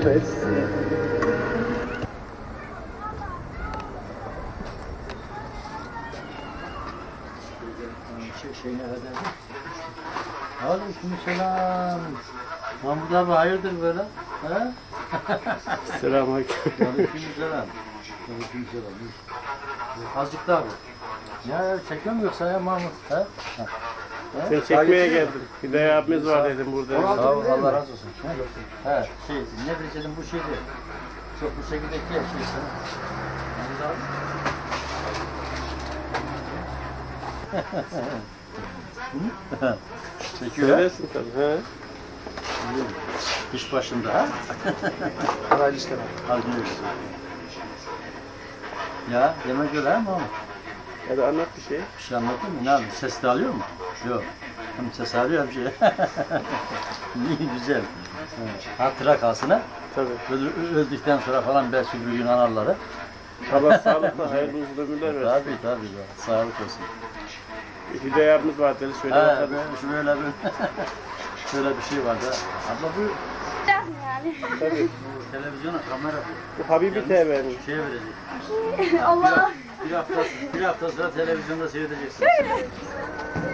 etsin. Şey ne kadar? Aleykümselam. Mahmut abi hayırdır böyle? He? Selamünaleyküm. Aleykümselam. Aleykümselam. Azıcık daha bu. Ya çekiyor mu yoksa ya Mahmut? He? Sen çekmeye geldim. Hidayet abimiz var dedim burada. Sağ ol, Allah razı olsun. He, şey, ne diyeceğim bu şeydi. Çok bu şekilde ki şey sana. Mahmut abi. Çekiyor ha? Söylesin tabii. He. İş başında ha? Haracı istemem. Hadi ya yemek öyle ha Mahmut? Hadi anlat bir şey. Bir şey anlattın mı? Ne yapayım? Ses de alıyor mu? Yok. Hem ses alıyor hem şey. İyi güzel. Hatıra kalsın ha. Tabii. Öldükten sonra falan belki bir gün anarları. Allah sağlıkla hayırlı uzun ömürler versin. Tabii. Sağlık olsun. Hidayet abimiz var dedi. Şöyle bakalım. Böyle bir şöyle bir şey vardı. Abla bu Yani. Tabii. televizyona kamera Bu Habibi TV'nin. şey verecek. Allah. Bir hafta sonra televizyonda seyredeceksin.